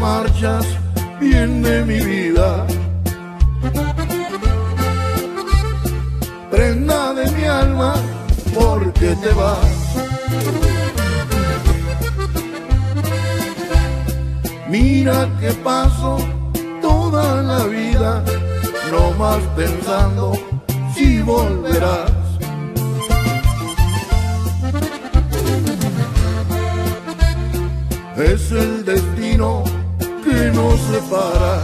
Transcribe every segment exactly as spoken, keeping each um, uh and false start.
marchas, bien de mi vida, prenda de mi alma, porque te vas. Mira que paso toda la vida, no más pensando si volverás. Es el destino que nos separa.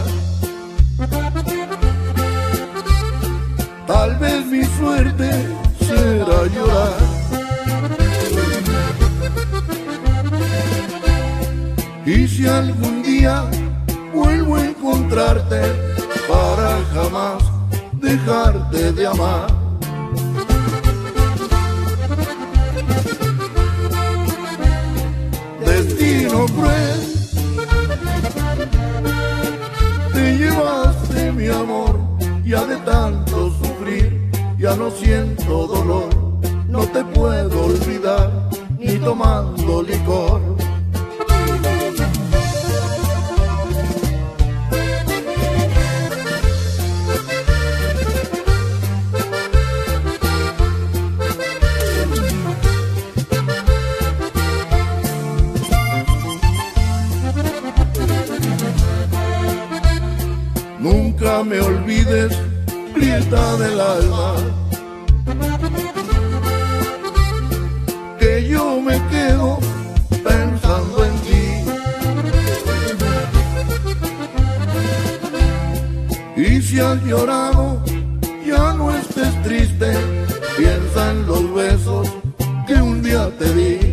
Tal vez mi suerte será llorar. Y si algún día vuelvo a encontrarte, para jamás dejarte de amar. Destino cruel, te llevaste mi amor, ya de tanto sufrir, ya no siento dolor, no te puedo olvidar, ni tomando licor. Nunca me olvides, prieta del alma, que yo me quedo pensando en ti. Y si has llorado, ya no estés triste, piensa en los besos que un día te di.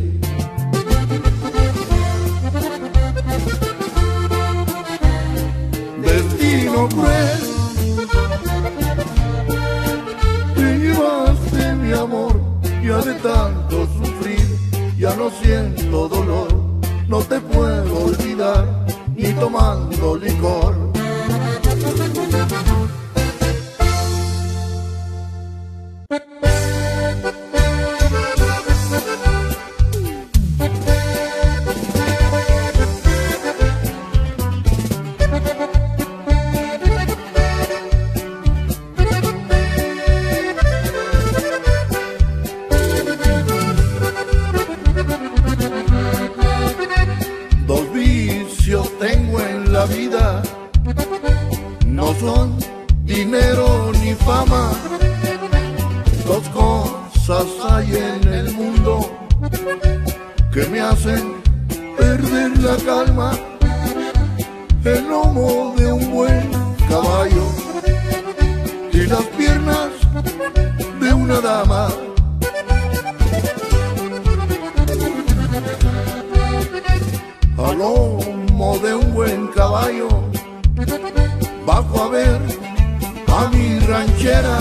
Destino cruel, te llevaste mi amor, ya de tanto sufrir, ya no siento dolor, no te puedo olvidar, ni tomando licor. Tengo en la vida, no son dinero ni fama, dos cosas hay en el mundo que me hacen perder la calma: el lomo de un buen caballo y las piernas de una dama. Al lomo de un buen caballo bajo a ver a mi ranchera,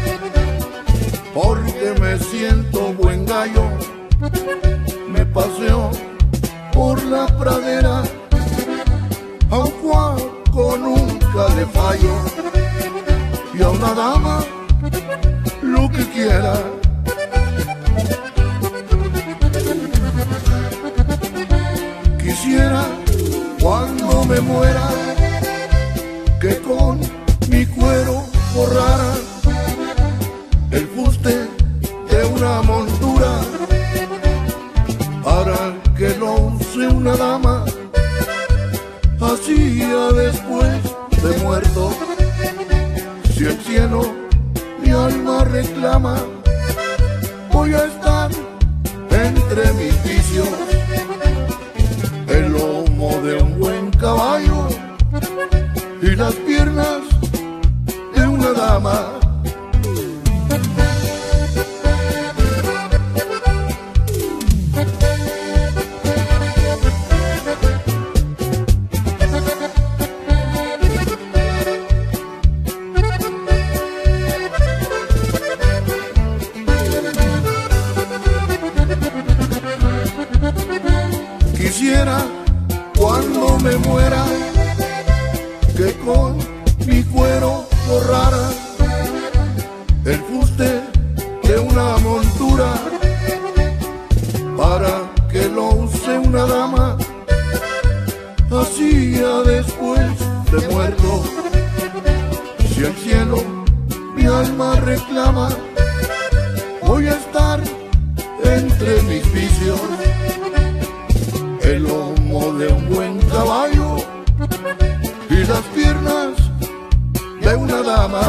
porque me siento buen gallo. Me paseo por la pradera, a un cuaco nunca le fallo, y a una dama lo que quiera. Quisiera cuando me muera que con mi cuero forrara el fuste de una montura, para que lo use una dama. Así ya después de muerto, si el cielo mi alma reclama, voy a estar entre mis vicios, el lomo de un buen caballo y las piernas de una dama. de muerto. Si el cielo mi alma reclama, voy a estar entre mis vicios, el lomo de un buen caballo y las piernas de una dama.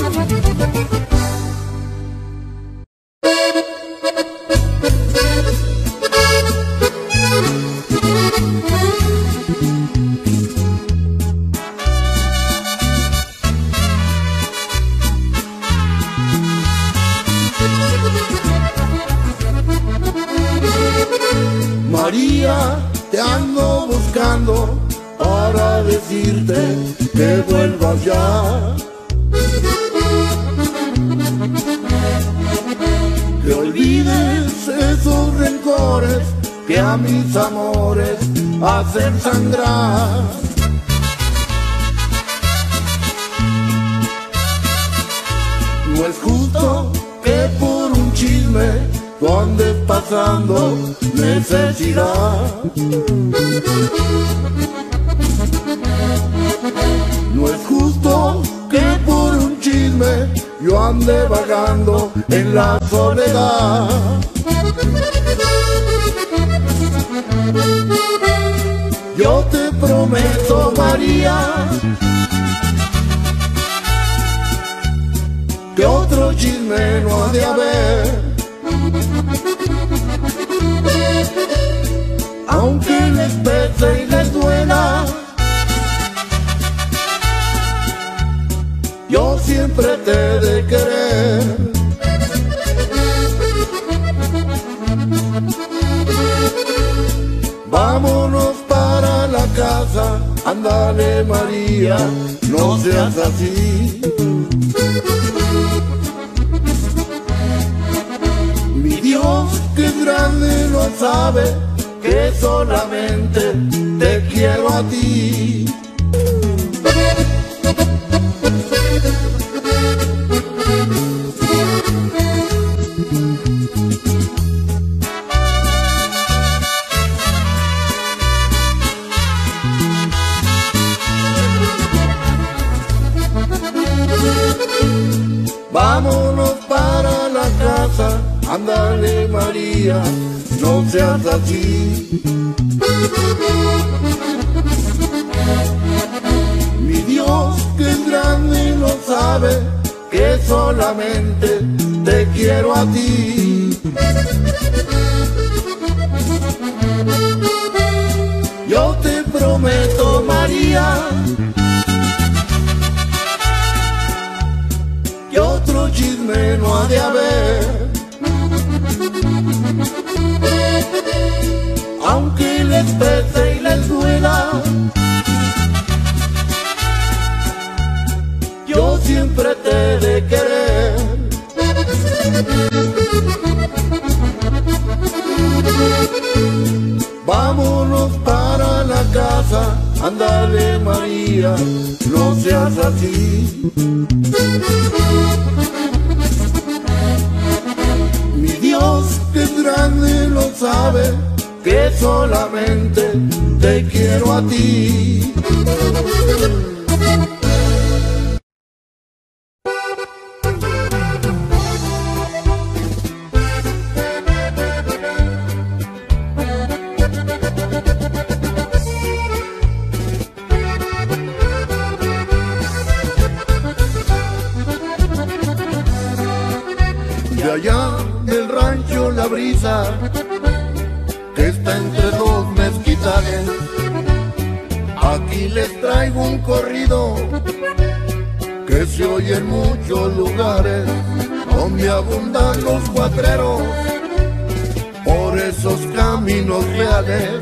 María, te ando buscando para decirte que vuelvas ya, que olvides esos rencores que a mis amores hacen sangrar. No es justo que por un chisme tú andes pasando necesidad. No es justo que por un chisme yo ande vagando en la soledad. Yo te prometo, María, que otro chisme no ha de haber. Aunque les pese y les duela, yo siempre te he de querer. Vámonos para la casa, ándale María, no seas así. Mi Dios que es grande lo sabe, que solamente te quiero a ti. Vámonos para la casa, ándale María, no seas así. Mi Dios que es grande lo sabe, que solamente te quiero a ti. Yo te prometo, María, que otro chisme no ha de haber. Aunque les pese y les duela, yo siempre te he de querer. Vámonos para la casa, ándale María, no seas así. Mi Dios que es grande lo sabe, que solamente te quiero a ti. De allá del rancho La Brisa, que está entre dos mezquitales, aquí les traigo un corrido que se oye en muchos lugares, donde abundan los cuatreros por esos caminos reales.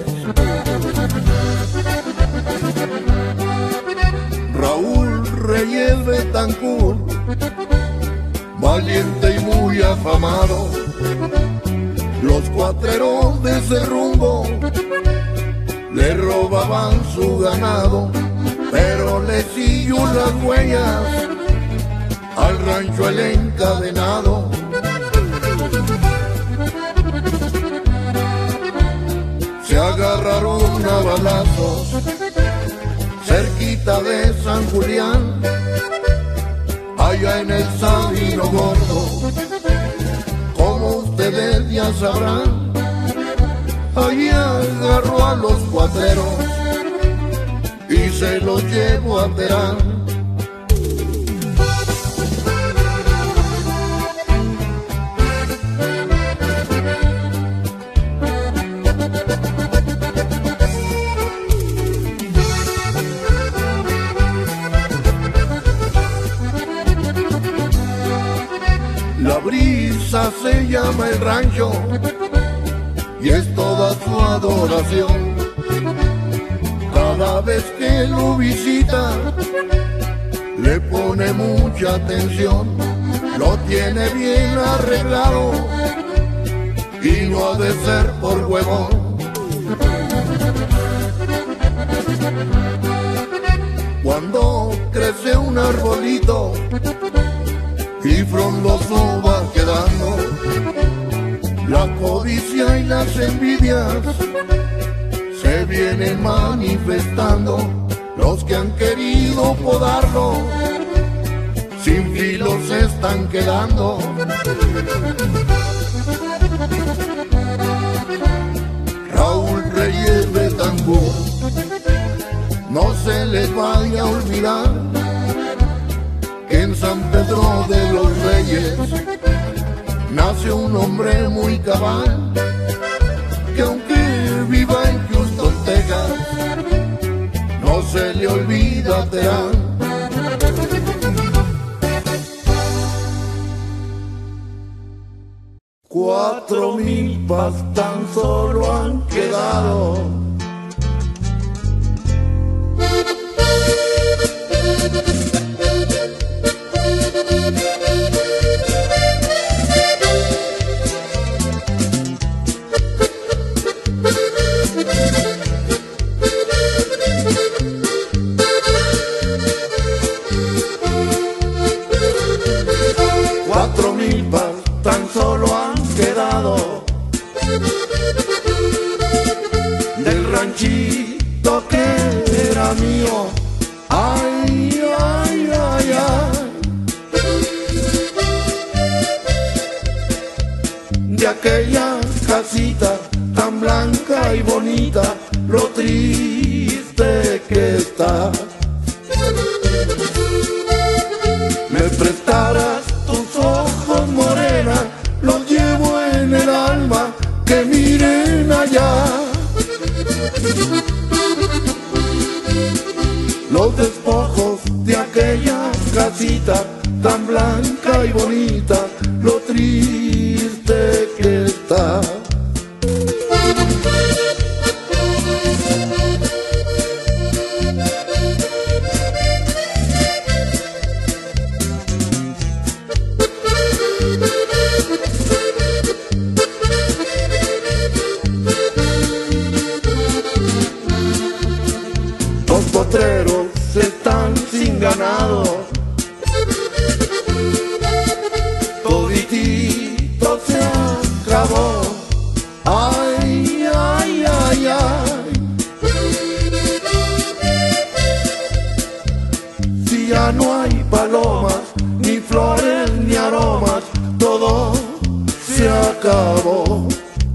Raúl Reyes Betancur, valiente y muy afamado, los cuatreros de ese rumbo le robaban su ganado, pero le siguió las huellas al rancho El Encadenado. Se agarraron a balazos, cerquita de San Julián, allá en el Sabino Gordo. Como ustedes ya sabrán, allí agarró a los cuatreros y se los llevó a Terán. La brisa se llama el rancho y es toda su adoración. Cada vez que lo visita le pone mucha atención. Lo tiene bien arreglado y no ha de ser por huevón. Cuando crece un arbolito y frondoso va quedando, la codicia y las envidias se vienen manifestando. Los que han querido podarlo sin filo se están quedando. Raúl Reyes Betancourt, no se les vaya a olvidar que en San Pedro de los Reyes nace un hombre muy cabal, que aunque viva en Houston, Texas, no se le olvida Terán. Cuatro milpas tan solo han quedado. Cuatro milpas tan solo han quedado del ranchito que era mío. Ay, ay, ay, ay, de aquella casita tan blanca y bonita, lo triste que está. Me prestarás tus ojos, morena, los llevo en el alma, que miren allá. Los despojos de aquella casita tan blanca y bonita, lo triste que está. Los potreros están sin ganado, toditito se acabó. Ay, ay, ay, ay, si ya no hay palomas, ni flores, ni aromas, todo se acabó.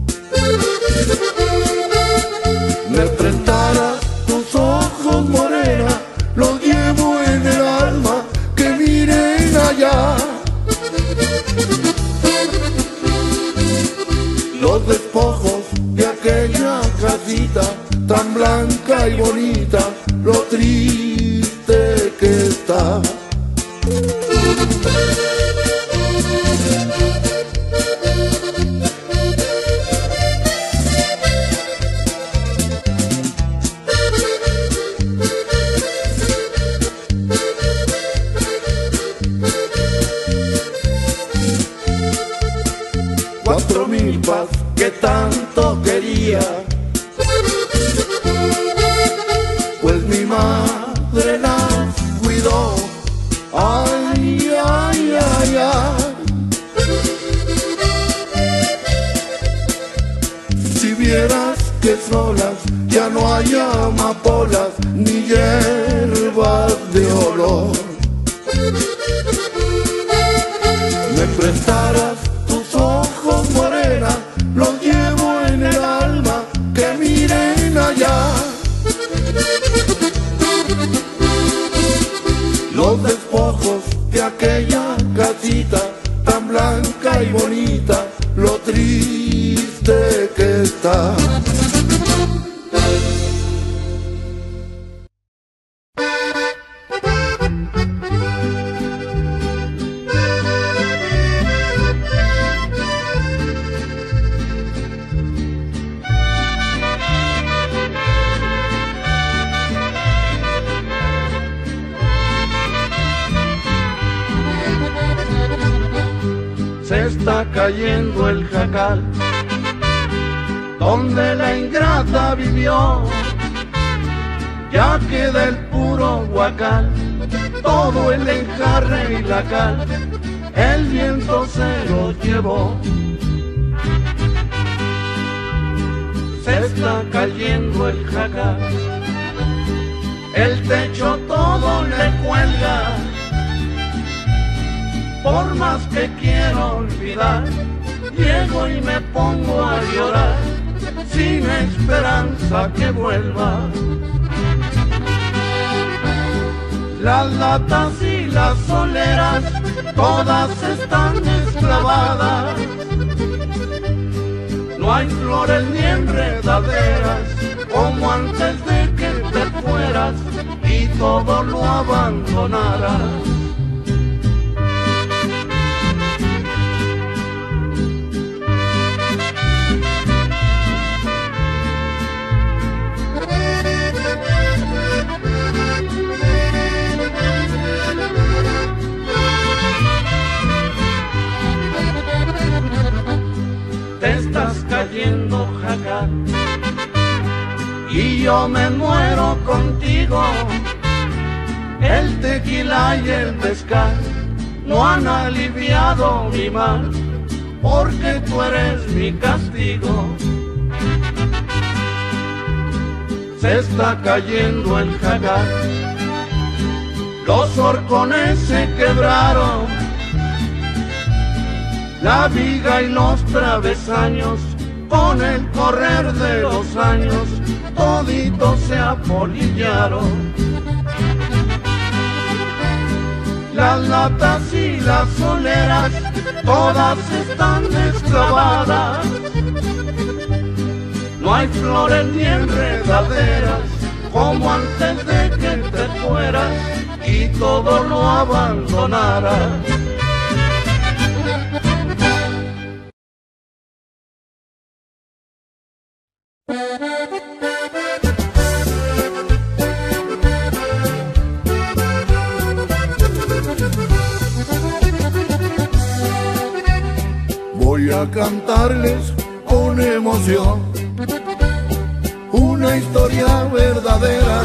Me prestarás tus ojos, morena, los llevo en el alma, que miren allá. Los despojos de aquella casita tan blanca y bonita, lo triste que está. Cuatro milpas que tanto quería, pues mi madre las cuidó. Ay, ay, ay, ay, si vieras que solas ya no hay amapolas ni hierbas de olor. Me prestarás tus ojos, morena, los llevo en el alma, que miren allá. Los despojos de aquella casita tan blanca y bonita, lo triste que está. Se está cayendo el jacal donde la ingrata vivió, ya queda el puro huacal, todo el enjarre y la cal, el viento se lo llevó. Se está cayendo el jacal, el techo todo le cuelga. Por más que quiero olvidar, llego y me pongo a llorar, sin esperanza que vuelva. Las latas y las soleras, todas están desclavadas. No hay flores ni enredaderas, como antes de que te fueras y todo lo abandonaras. Te estás cayendo, jacal, y yo me muero contigo. El tequila y el mezcal no han aliviado mi mal, porque tú eres mi castigo. Se está cayendo el jacal, los horcones se quebraron, la viga y los travesaños, con el correr de los años, toditos se apolillaron. Las latas y las soleras, todas están desclavadas. No hay flores ni enredaderas, como antes de que te fueras y todo lo abandonaras. Voy a cantarles con emoción una historia verdadera,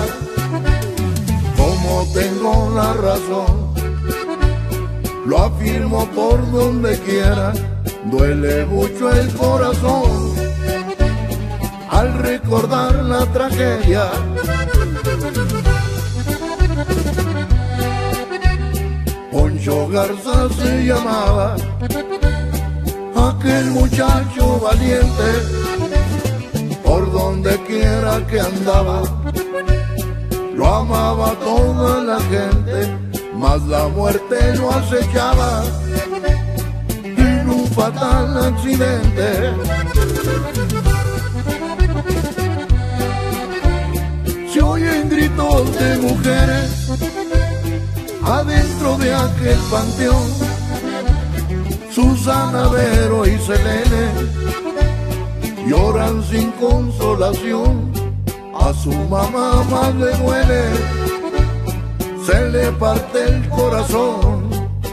como tengo la razón, lo afirmo por donde quiera, duele mucho el corazón al recordar la tragedia. Poncho Garza se llamaba aquel muchacho valiente, por donde quiera que andaba, lo amaba toda la gente, mas la muerte lo acechaba en un fatal accidente. Se oyen gritos de mujeres adentro de aquel panteón, Susana, Vero y Selene lloran sin consolación, a su mamá más le duele, se le parte el corazón.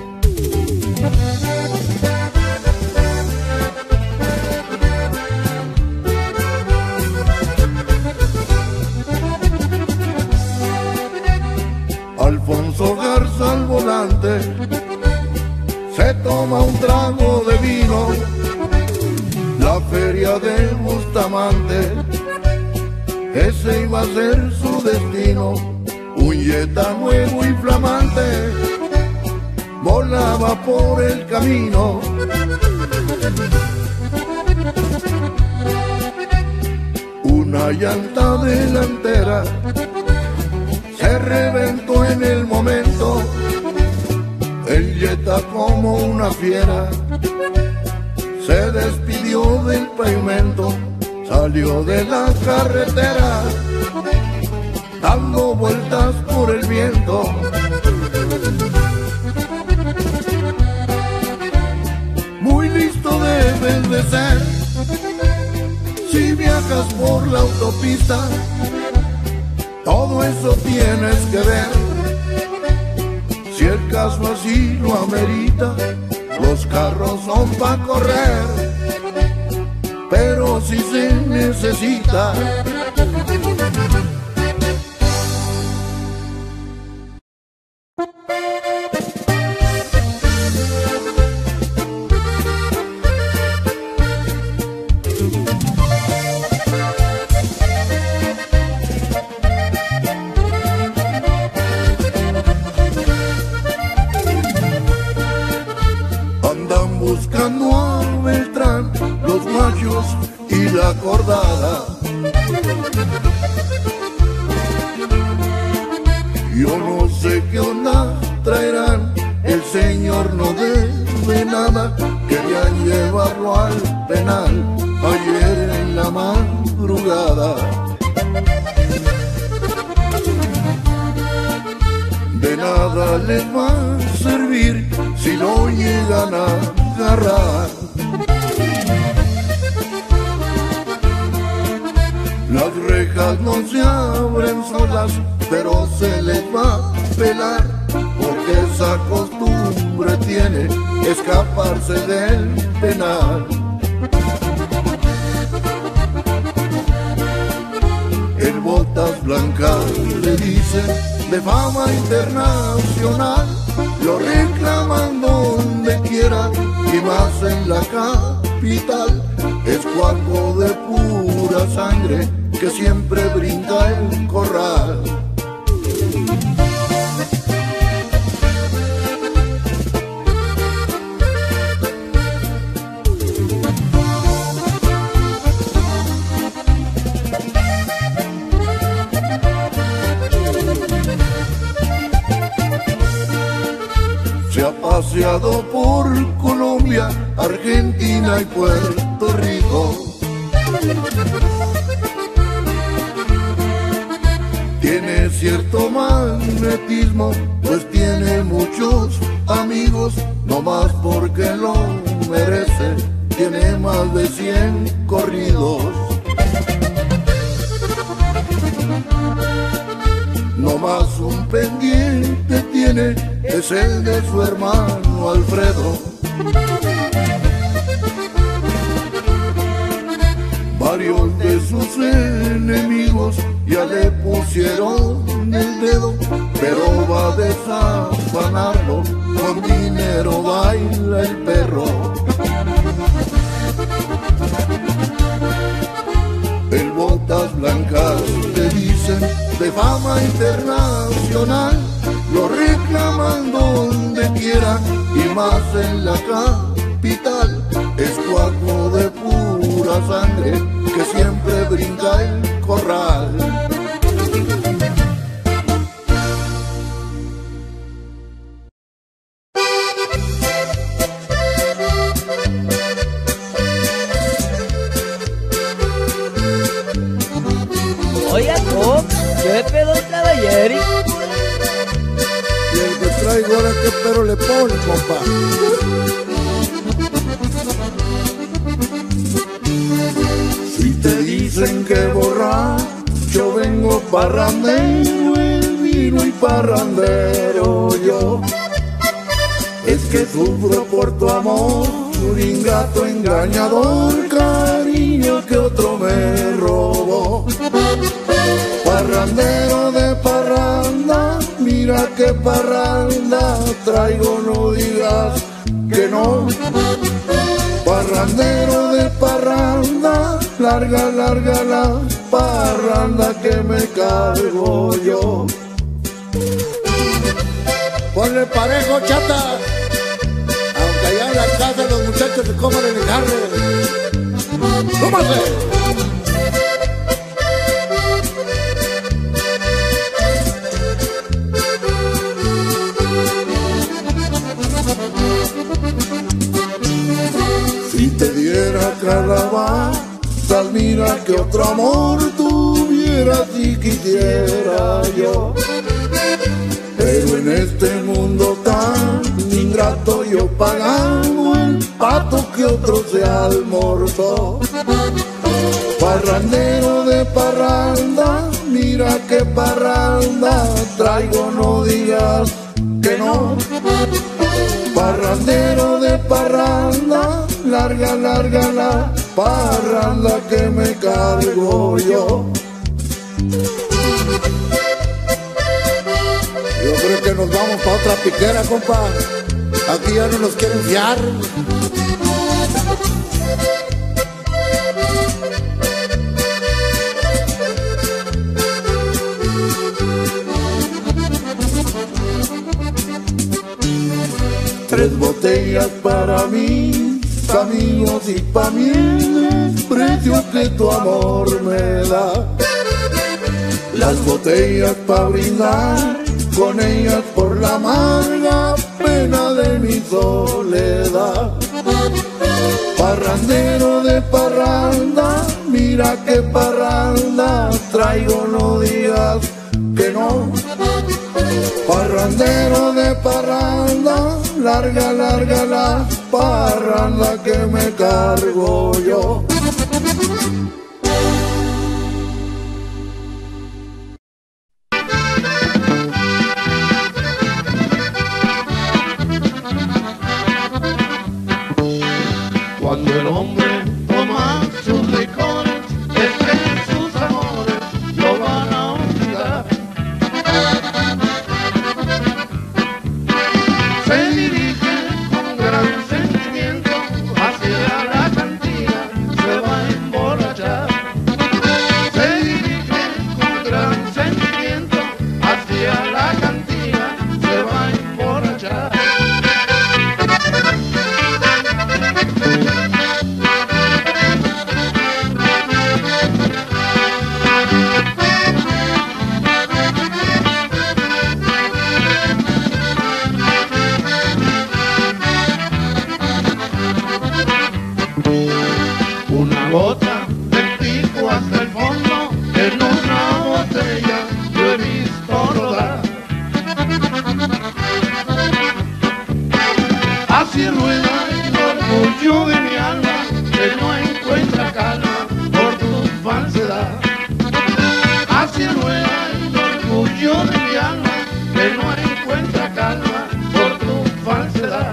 Alfonso Garza al volante se toma un trago de vino, la feria del Bustamante ese iba a ser su destino. Un Jetta nuevo y flamante volaba por el camino. Una llanta delantera se reventó en el momento. El Jetta como una fiera se despidió del pavimento. Salió de la carretera dando vueltas por el viento. Muy listo debes de ser si viajas por la autopista. Todo eso tienes que ver. Si el caso así lo amerita, los carros son pa' correr. Pero si se necesita buscando a Beltrán, los guachos y la cordada. Yo no sé qué onda traerán, el señor no debe nada. Querían llevarlo al penal ayer en la madrugada. De nada les va a servir si lo llegan a agarrar. Las rejas no se abren solas, pero se les va a pelar, porque esa costumbre tiene escaparse del penal. El Botas Blancas le dicen de fama internacional, lo reclaman donde quiera y más en la capital. Es cuaco de pura sangre que siempre brinda el corral. Se ha paseado por Colombia, Argentina y Puerto Rico. Tiene cierto magnetismo, pues tiene muchos amigos, no más porque lo merece, tiene más de cien corridos. No más un pendiente tiene, es el de su hermano Alfredo. Varios de sus enemigos ya le pusieron el dedo, pero va a desafanarlo, con dinero baila el perro. El Botas Blancas le dicen de fama internacional, lo reclaman donde quiera y más en la capital. Es cuaco de pura sangre que siempre brinda el corral. Oiga, ¿cómo? ¿Qué pedo trae ayer? Y el que traigo ahora, ¿qué pero le pone, compa? Si te dicen que borracho vengo parrandero, el vino y parrandero yo, es que sufro por tu amor, ingrato engañador, cariño que otro me robó. Parrandero de parranda, mira que parranda traigo, no digas que no. Parrandero de parranda, la larga, larga la parranda que me cargo yo. Ponle parejo, chata, aunque allá en la casa los muchachos se coman el enjarre. ¡Súmase! Si te diera calabazas, mira que otro amor tuviera si quisiera yo. Pero en este mundo tan ingrato yo pagando el pato que otro se almorzó. Parrandero de parranda, mira que parranda traigo, no digas que no. Parrandero de parranda, larga, larga la parranda que me cargo yo. Yo creo que nos vamos para otra piquera, compa. Aquí ya no nos quieren fiar. Tres botellas para mis amigos y pa' mí el precio que tu amor me da. Las botellas pa' brindar con ellas por la amarga pena de mi soledad. Parrandero de parranda, mira que parranda traigo, no digas que no. Parrandero de parranda, larga, larga la parranda que me cargo yo. Cuando el hombre toma sus licores, es que sus amores lo van a olvidar. Se dirige con gran sentimiento hacia la cantina, se va a emborrachar. Se dirige con gran sentimiento hacia la cantina, se va a emborrachar. Una gota de pico hasta el fondo, en una botella yo he visto rodar. Así rueda el orgullo de mi alma, que no encuentra calma por tu falsedad. Así rueda el orgullo de mi alma, que no encuentra calma por tu falsedad.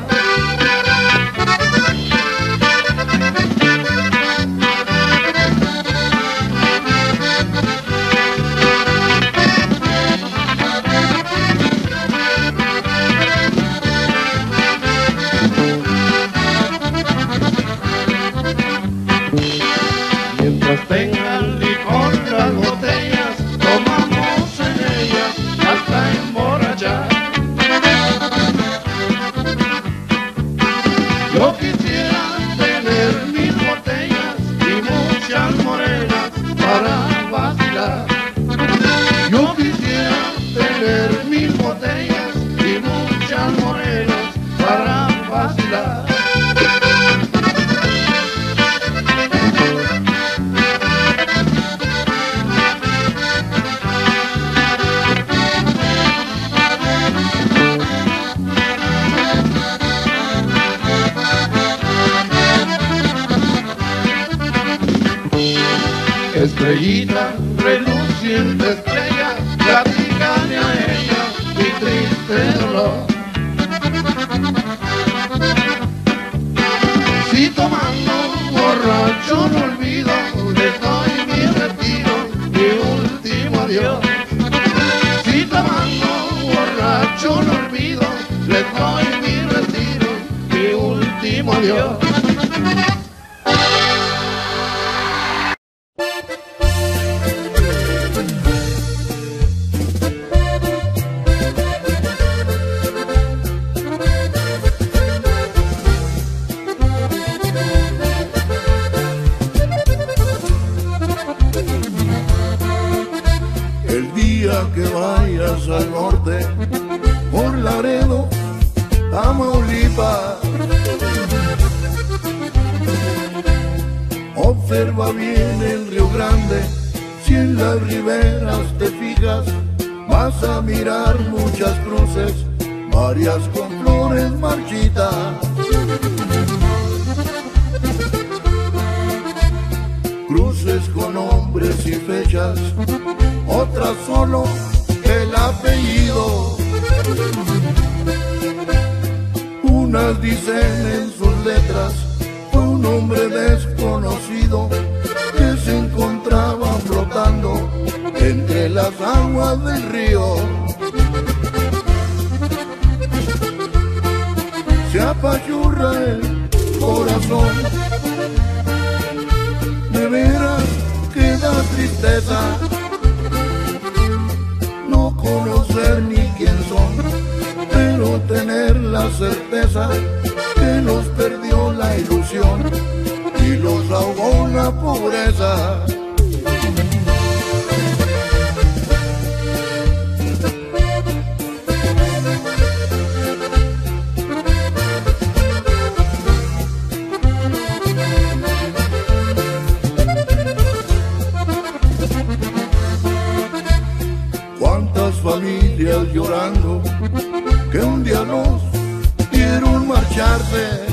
Mientras tengan licor las botellas, tomamos en ellas hasta emborrachar. Yo quisiera tener mil botellas y muchas morenas para vacilar. Yo quisiera tener mil botellas y muchas morenas para vacilar. Estrellita, reluciente estrella, platícale a ella mi triste dolor. Si tomando borracho no olvido, le doy mi retiro, mi último adiós. Si tomando borracho no olvido, le doy mi retiro, mi último adiós. día que vayas al norte, por Laredo, Tamaulipas, observa bien el Río Grande. Si en las riberas te fijas, vas a mirar muchas cruces, varias con flores marchitas. Cruces con nombres y fechas, otras solo el apellido. Unas dicen en sus letras, fue un hombre desconocido que se encontraba flotando entre las aguas del río. Se apachurra el corazón, de veras que da tristeza no conocer ni quién son, pero tener la certeza que los perdió la ilusión y los ahogó la pobreza. Cuántas familias llorando que un día los vieron marcharse,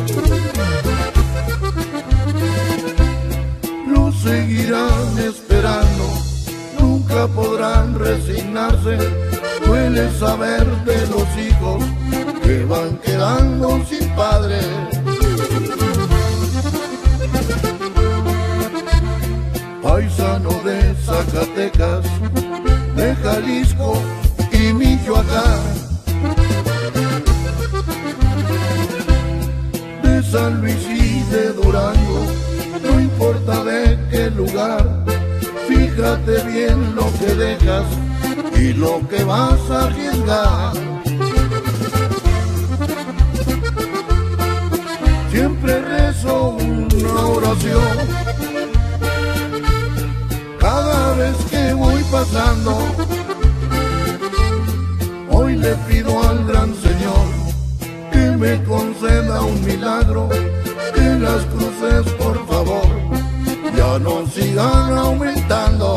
los seguirán esperando, nunca podrán resignarse. Duele saber de los hijos que van quedando sin padre. Paisano de Zacatecas, de Jalisco y Michoacán, de San Luis y de Durango, no importa de qué lugar, fíjate bien lo que dejas y lo que vas a arriesgar. Siempre rezo una oración cada vez que voy pasando. Hoy le pido al gran Señor que me conceda un milagro, que las cruces por favor ya no sigan aumentando.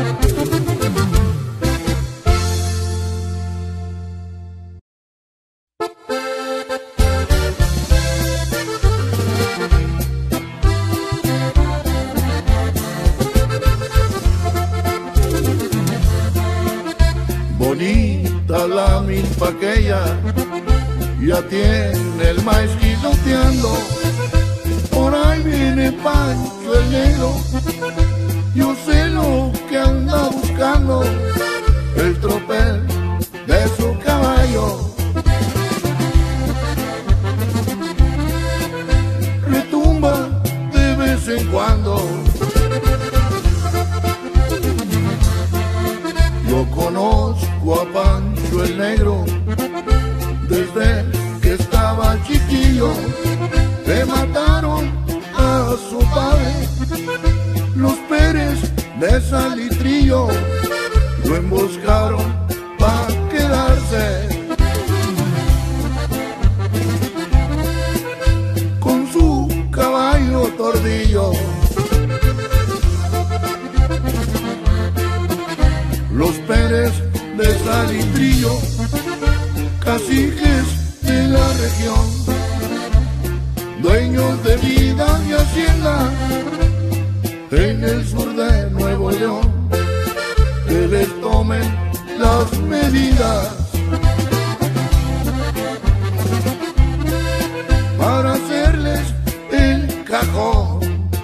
Bonita la milpa aquella, ya tiene el maíz guisoteando. Por ahí viene Pancho el Negro, yo sé lo que anda buscando, el tropel de su caballo. Retumba de vez en cuando. Yo conozco a Pancho el Negro desde que estaba chiquillo. Le mataron a su padre los Pérez de Salitrillo, lo emboscaron para quedarse con su caballo Tordillo. Los Pérez de Salitrillo, caciques de la región, dueños de vida y hacienda en el sur de Nuevo León, que les tomen las medidas para hacerles el cajón.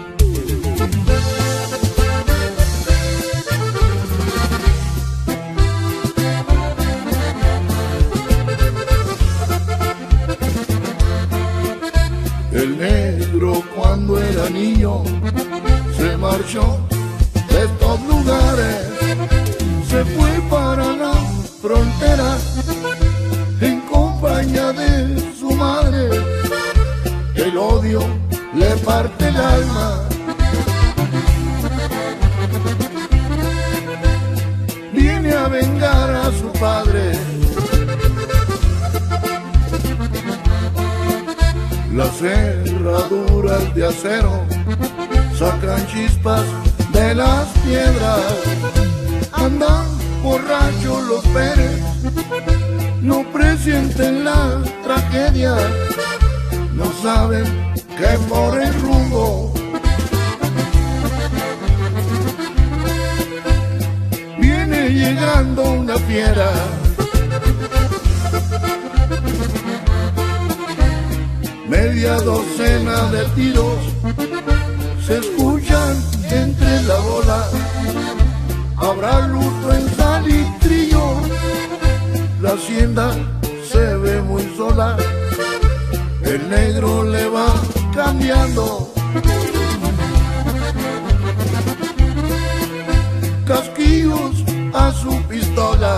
El negro cuando era niño se marchó de estos lugares, se fue para la frontera en compañía de su madre. El odio le parte el alma, viene a vengar padres. Las cerraduras de acero sacan chispas de las piedras. Andan borrachos los Pérez, no presienten la tragedia, no saben que por el rumbo viene llegando una fiera. Media docena de tiros se escuchan entre la bola. Habrá luto en Salitrillo, la hacienda se ve muy sola. El negro le va cambiando casquillos a su pistola.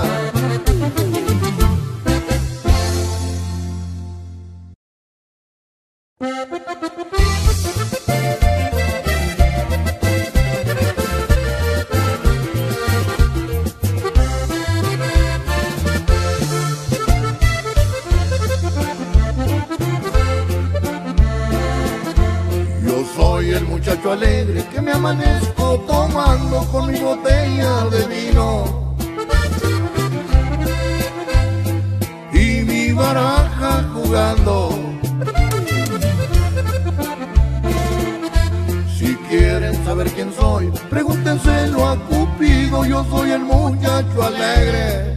Muchacho alegre que me amanezco tomando con mi botella de vino y mi baraja jugando. Si quieren saber quién soy, pregúntenselo a Cupido. Yo soy el muchacho alegre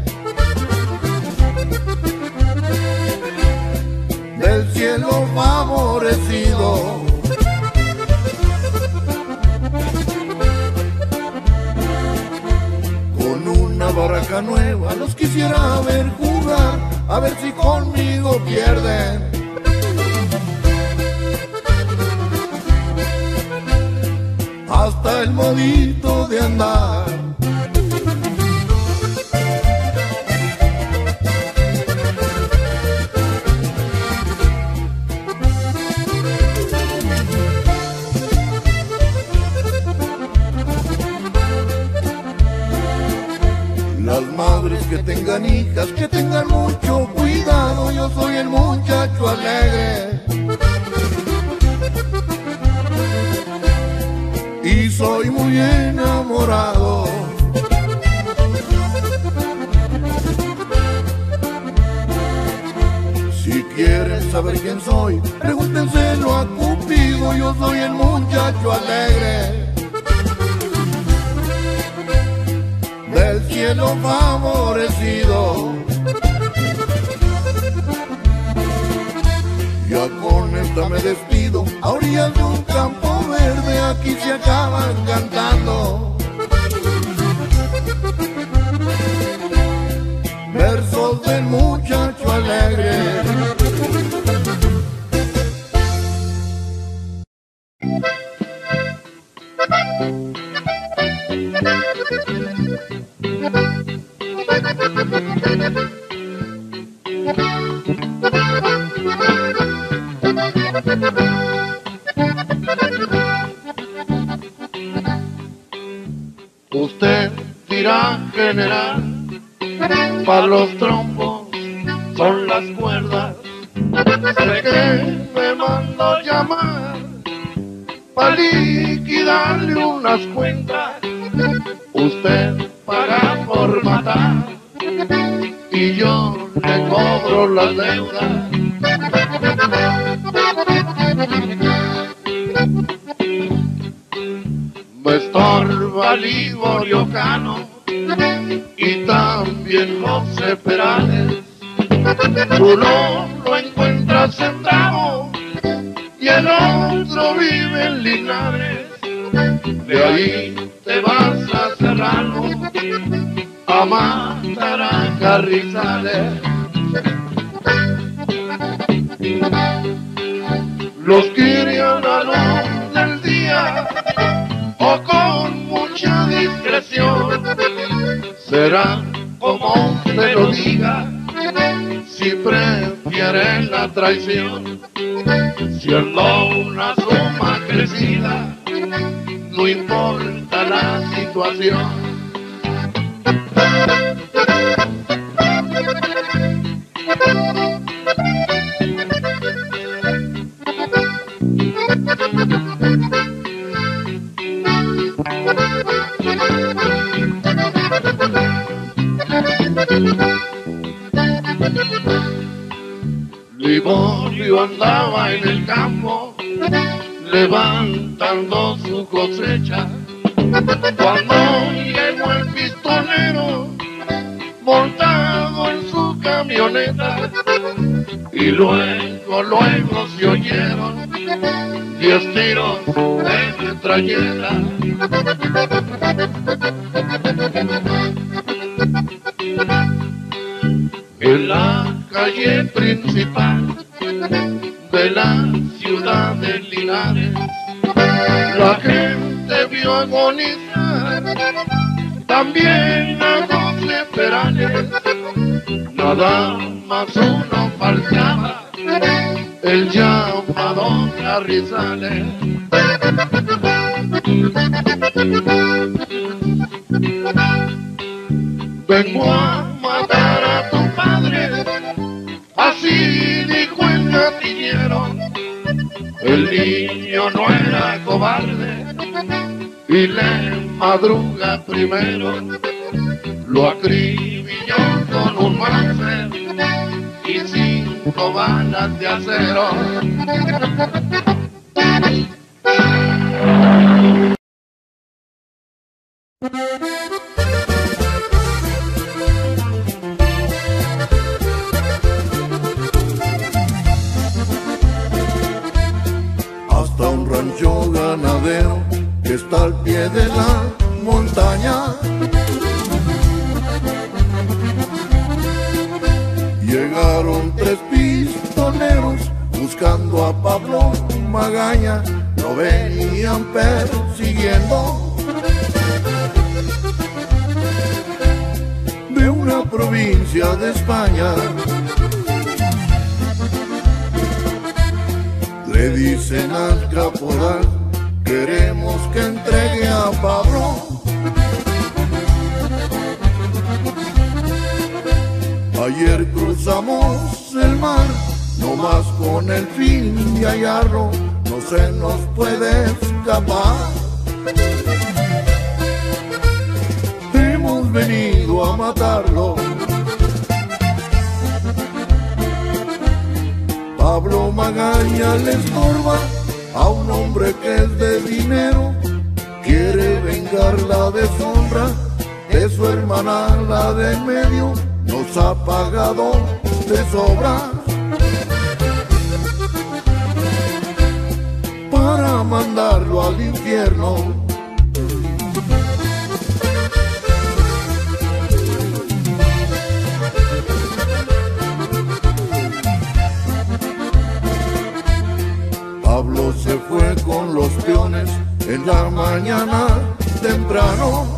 del cielo favorecido. Baraja nueva los quisiera ver jugar, a ver si conmigo pierden. Hasta el modito de andar. Las madres que tengan hijas, que tengan mucho cuidado. Yo soy el muchacho alegre y soy muy enamorado. Si quieren saber quién soy, pregúntenselo a Cupido. Yo soy el muchacho alegre del cielo favorecido. Ya con esta me despido, a orillas de un campo verde, aquí se acaban cantando versos del muchacho alegre. Usted dirá, general, para los trompos son las cuerdas. Sé que me mandó llamar para liquidarle unas cuentas. Usted paga por matar y yo le cobro las deudas. Me estorba Liborio Cano y también José Perales. Uno lo encuentra sentado y el otro vive en Linares. De ahí te vas a Serrano a matar a Carrizales. Los querían a luz del día o con mucha discreción. Será como te lo diga, si prefieren la traición. Siendo una suma crecida, no importa la situación. Liborio andaba en el campo levantando su cosecha cuando llegó el pistolero montado en su camioneta y luego, luego se oyeron diez tiros de metralleta. En la calle principal de la ciudad de Linares, la gente vio agonizar también a José Perales. Nada más uno faltaba, el llamado Carrizales. Vengo a matar a tu padre, así dijo el gatillero. El niño no era cobarde y le madruga primero. Lo acribilló con un máster y cinco balas de acero. Hasta un rancho ganadero que está al pie de la montaña, llegaron tres pistoleros buscando a Pablo Magaña. Lo venían persiguiendo de una provincia de España. Le dicen al caporal, queremos que entregue a Pablo. Ayer cruzamos el mar, no más con el fin de hallarlo, no se nos puede escapar. Hemos venido a matarlo. Pablo Magaña le estorba a un hombre que es de dinero, quiere vengar la deshonra de su hermana, la de en medio, nos ha pagado de sobra para mandarlo al infierno. Pablo se fue con los peones en la mañana temprano,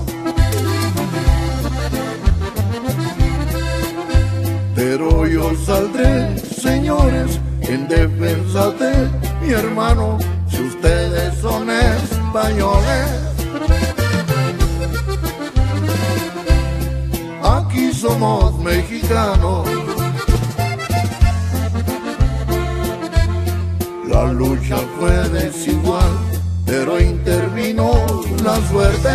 pero yo saldré, señores, en defensa de mi hermano, si ustedes son españoles. Aquí somos mexicanos. La lucha fue desigual, pero intervino la suerte.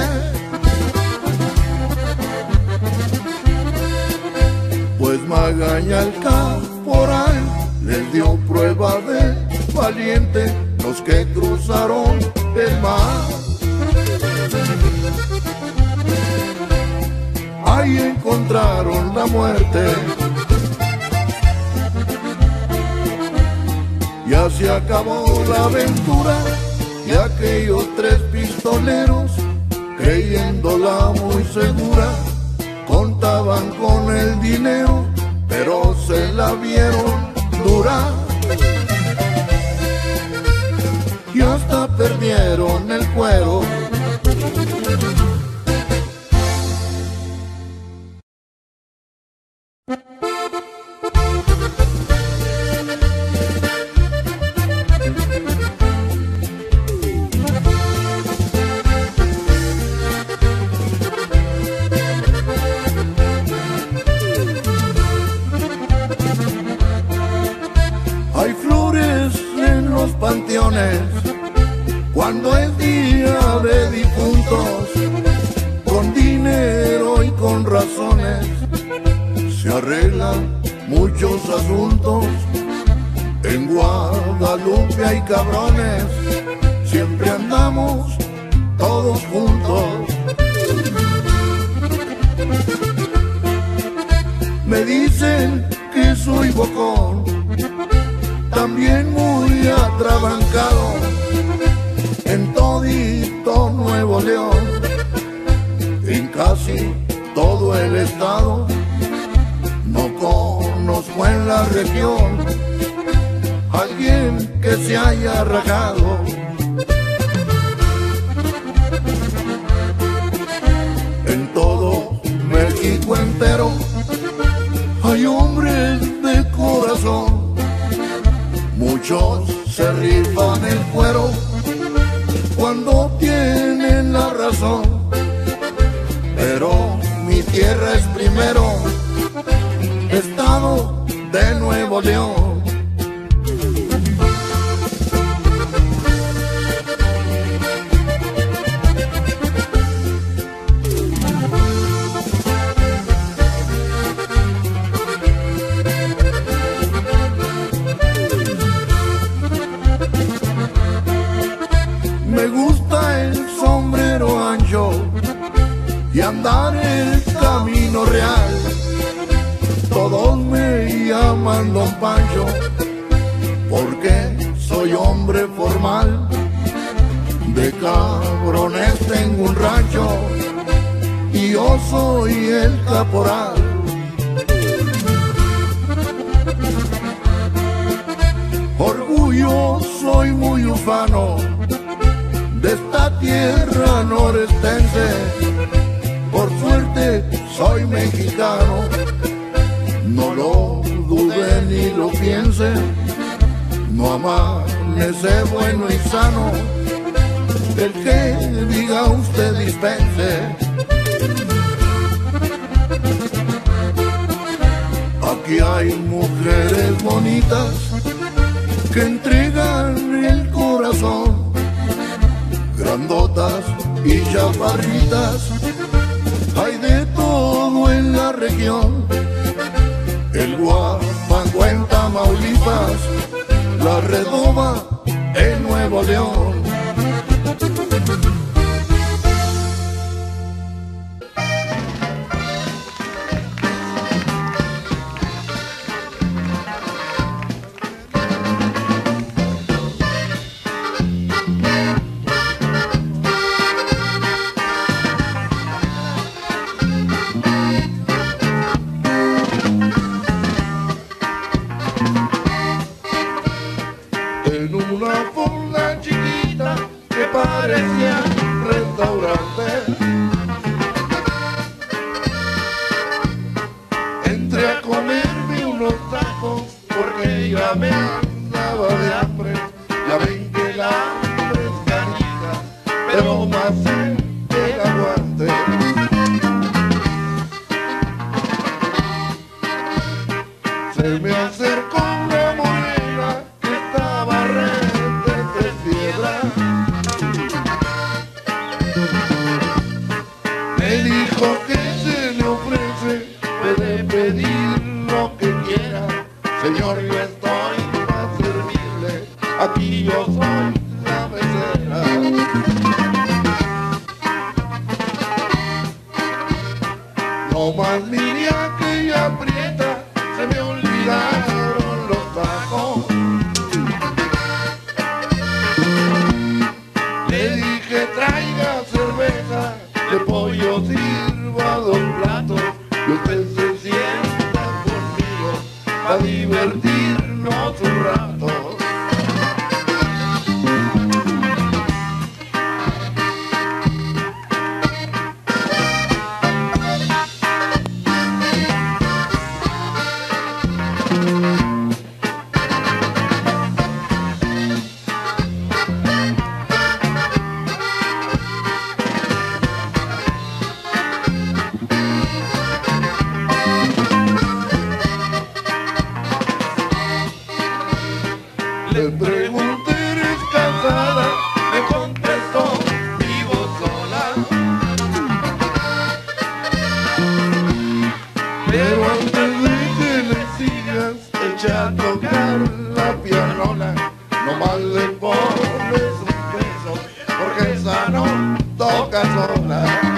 Pues Magaña el caporal les dio prueba de valiente los que cruzaron el mar. Ahí encontraron la muerte. Ya se acabó la aventura y aquellos tres pistoleros, creyéndola muy segura, contaban con el dinero, pero se la vieron dura y hasta perdieron el cuero. arreglan muchos asuntos. En Guadalupe hay cabrones, siempre andamos todos juntos. Me dicen que soy bocón, también muy atrabancado, en todito Nuevo León, en casi todo el estado. No conozco en la región alguien que se haya rajado. En todo México entero hay hombres de corazón, muchos se rifan el cuero cuando tienen la razón. Pero mi tierra es primero, estado de Nuevo León. Me gusta el sombrero ancho y andar el camino real. Todos me llaman Don Pancho porque soy hombre formal. De cabrones tengo un rancho y yo soy el caporal. Orgullo, soy muy ufano de esta tierra norestense. Por suerte soy mexicano, no lo dude ni lo piense. No amanece bueno y sano el que diga usted dispense. Aquí hay mujeres bonitas que entregan el corazón, grandotas y chaparritas, hay de todo en la región. El Guapango en Tamaulipas, la Redoma en Nuevo León. En una fonda chiquita que parecía restaurante, entré a comerme unos tacos porque ya me andaba de hambre. Ya ven que el hambre es canija, pero más que el aguante. Se me acercó una morena que estaba de piedra. Me dijo que se le ofrece, puede pedir lo que quiera. Señor, yo estoy para servirle, aquí yo soy la mesera. No más mire aquella aprieta, se me olvidaron los tacos. Le dije traiga cerveza, de pollo sirva dos platos, y usted se sienta conmigo a divertirnos un rato.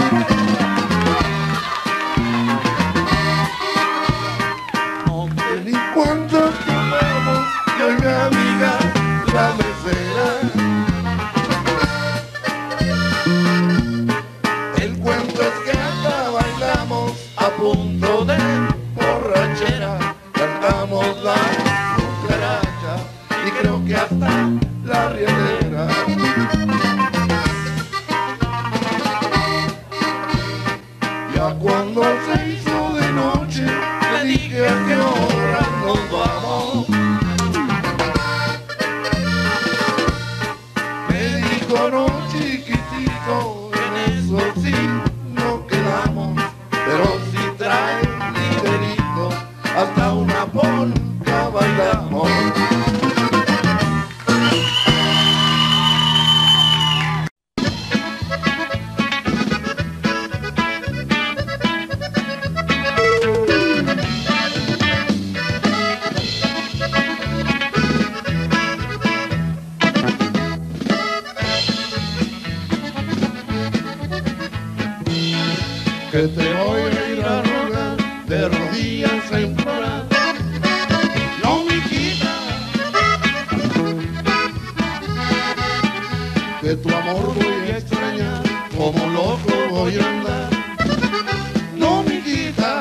No sé ni cuánto tomamos y hoy mi amiga la mesera. El cuento es que hasta bailamos a punto de borrachera, cantamos la cucaracha y creo que hasta la rielera. Ya cuando se hizo de noche le dije a qué hora nos vamos. Me dijo no chiquitito, en eso sí no quedamos, pero si trae ligerito hasta una polca bailamos. Que te voy a ir a rogar, de rodillas a implorar. No, mijita, que tu amor voy a extrañar, como loco voy a andar. No, mijita,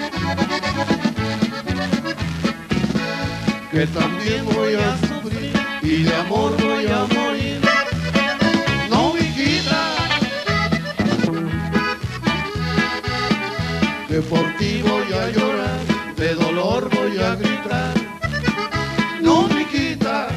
que también voy a sufrir y de amor voy a morir. No, mijita, que por ti voy a llorar, de dolor voy a gritar. No, mijita,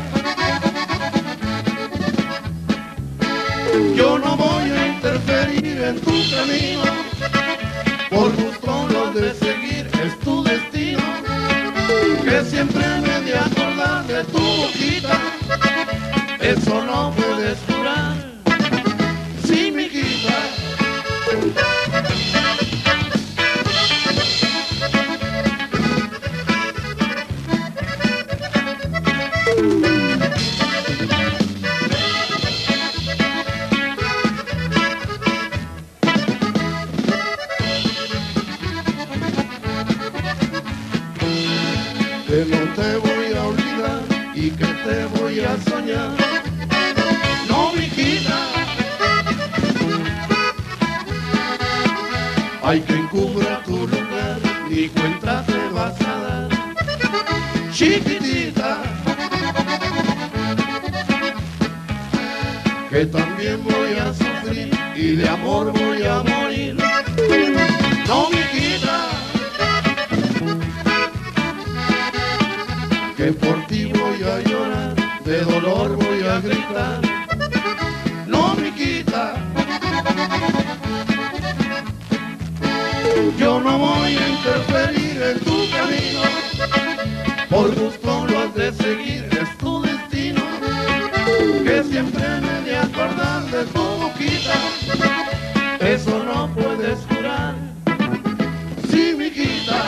yo no voy a interferir en tu camino, por gusto lo de seguir es tu destino, que siempre me de acordar de tu boquita, eso no puedes jurar. Sí, mijita, que no te voy a olvidar y que te voy a soñar. No, mijita, hay que encubra tu lugar, ni cuenta te vas a dar. Chiquitita, que también voy a sufrir y de amor voy a morir. No, mijita, que por ti voy a llorar, de dolor voy a gritar. No, mijita, yo no voy a interferir en tu camino, por gusto lo has de seguir, es tu destino, que siempre me de acordar de tu boquita, eso no puedes jurar. Sí, mijita,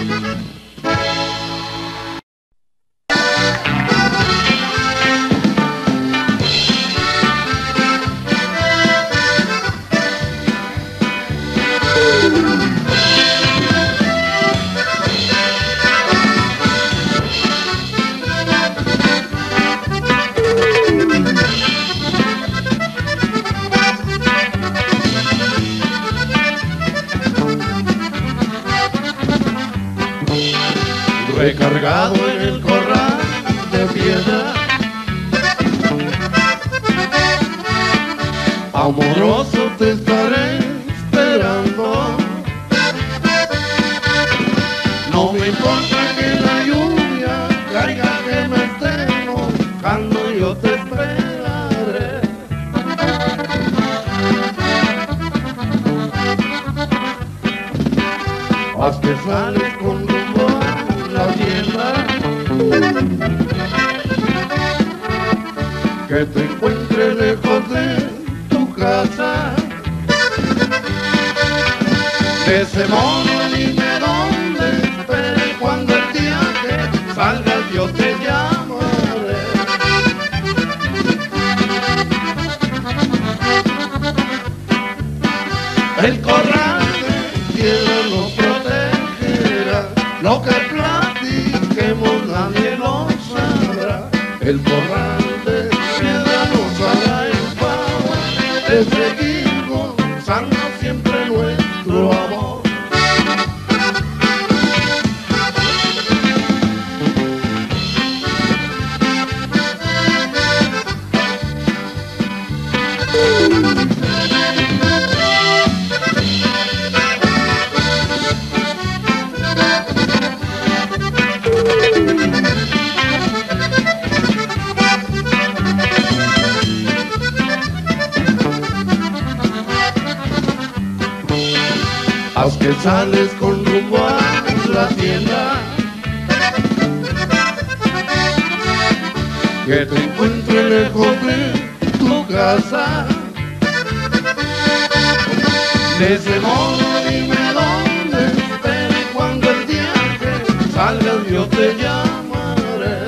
recargado en el corral de piedra, amoroso te estaré esperando. No me importa que la lluvia caiga, que me esté mojando, yo te esperaré. Haz que sales con rumbo a la tienda, que te encuentre lejos de tu casa. De ese modo dime dónde espere, cuando el día que salgas yo te llamaré. El corral de piedra nos protegerá, lo que platiquemos nadie lo sabrá. El corral de piedra nos hará el favor de seguir gozando siempre nuestro amor. Haz que sales con rumbo a la tienda, que te encuentre lejos de tu casa. De ese modo dime dónde espere, y cuando el día que salgas yo te llamaré.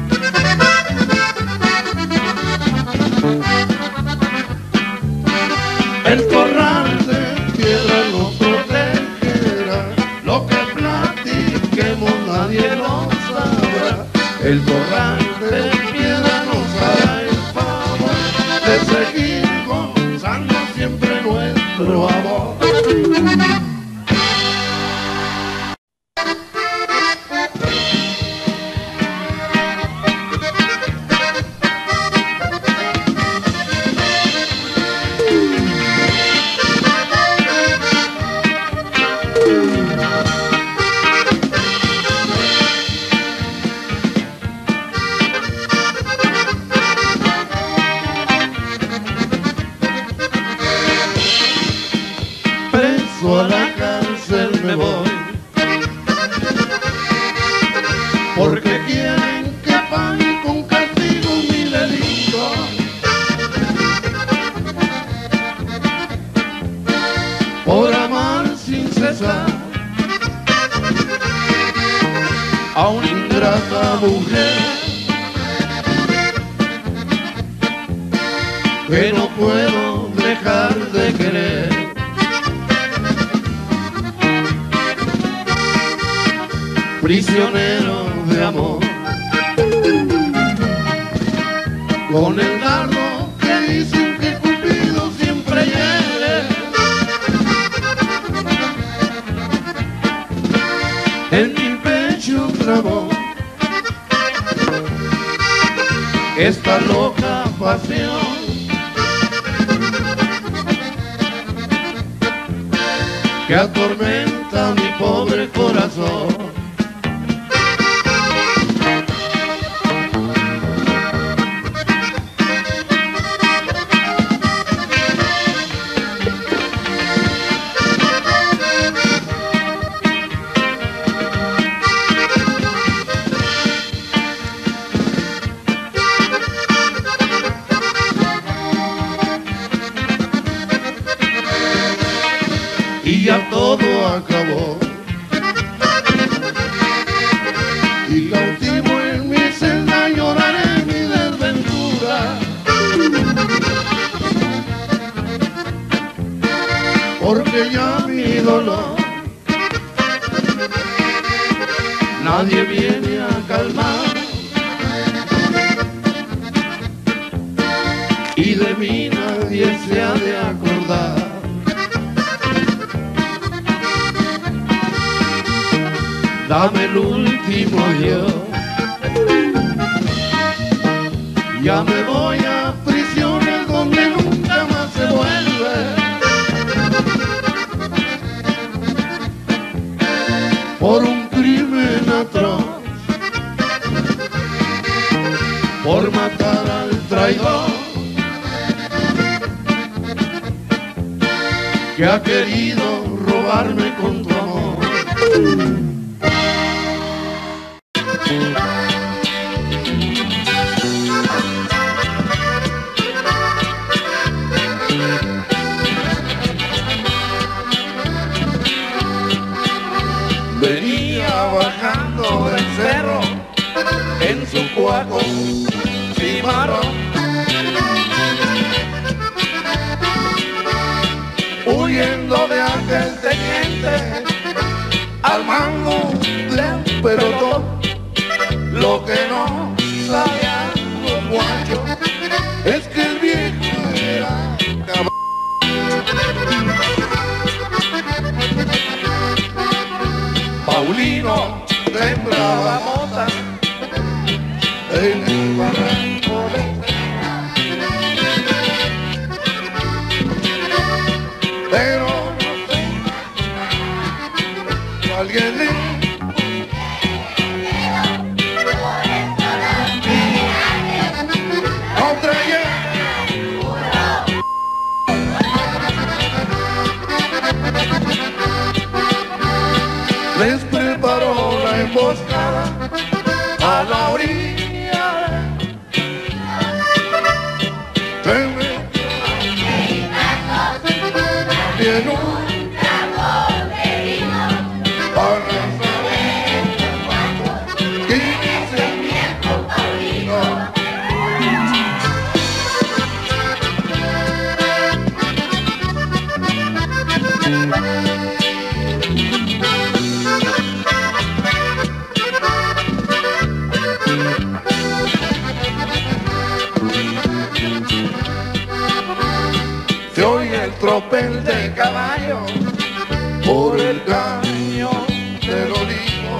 El corral de piedra nos protegerá, lo que platiquemos nadie lo sabrá. El corral de piedra nos hará el favor de seguir gozando siempre nuestro amor. A la cárcel me voy, porque quieren que pague con castigo mi delito. Por amar sin cesar a una ingrata mujer que no puedo dejar de querer. Prisionero de amor, con el dardo que dicen que Cupido siempre hiere. En mi pecho clavó esta loca pasión que atormenta mi pobre corazón. Y ya todo acabó, y cautivo en mi celda lloraré mi desventura, porque ya mi dolor nadie viene a calmar, y de mí nadie se ha de acordar. Dame el último adiós, ya me voy a prisiones donde nunca más se vuelve. Por un crimen atroz, por matar al traidor que ha querido robarme con tu amor. Venía bajando del cerro en su cuaco cimarrón, huyendo sirviendo de aquel teniente al mando de un pelotón. Lo que no sabían los guachos es que el viejo era cabrón. Paulino sembraba mota en el barranco de pero no sé, alguien le no traía les preparó la emboscada a la orilla se metió en un para saber quién es el viejo Paulino. Se oye el tropel de caballo por el cañón del olivo.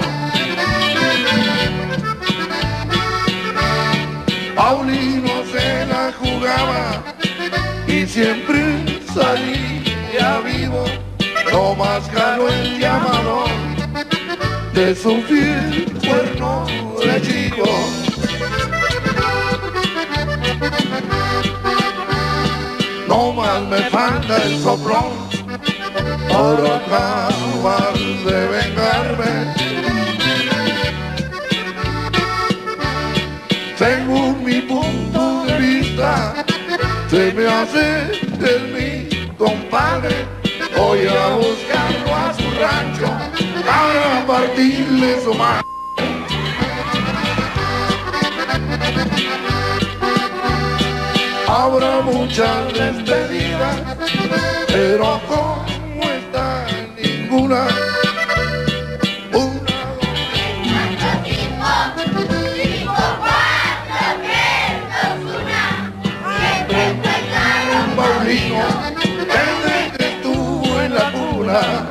Paulino se la jugaba y siempre salía vivo. No más caló el llamador de su fiel cuerno de chivo. No más me falta el soplón para acabar de vengarme. Según mi punto de vista, se me hace el mi compadre. Voy a buscarlo a su rancho para partirle su mano. Habrá muchas despedidas, pero como está ninguna. Una, Cuatro, cinco, cinco, cuatro, tres, dos, una. Siempre encuentran Paulino, desde que estuvo en la cuna.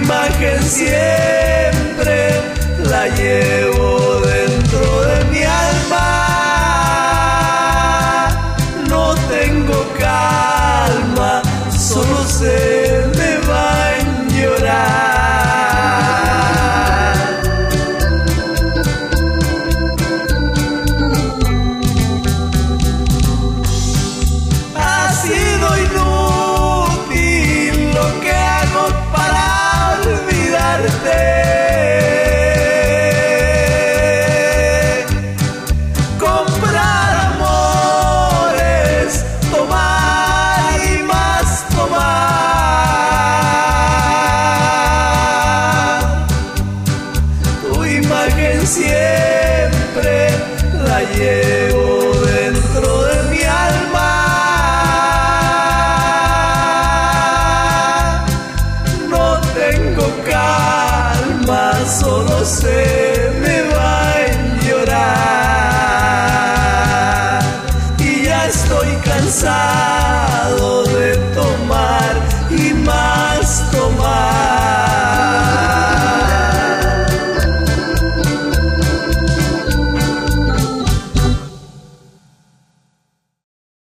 imagen siempre la llevo dentro de mi alma. No tengo calma, solo se me va en llorar. Ha sido inútil lo que hago para olvidarte. Comprar amores, tomar y más tomar. Tu imagen siempre la llevo dentro de mi alma. No tengo calma, solo sé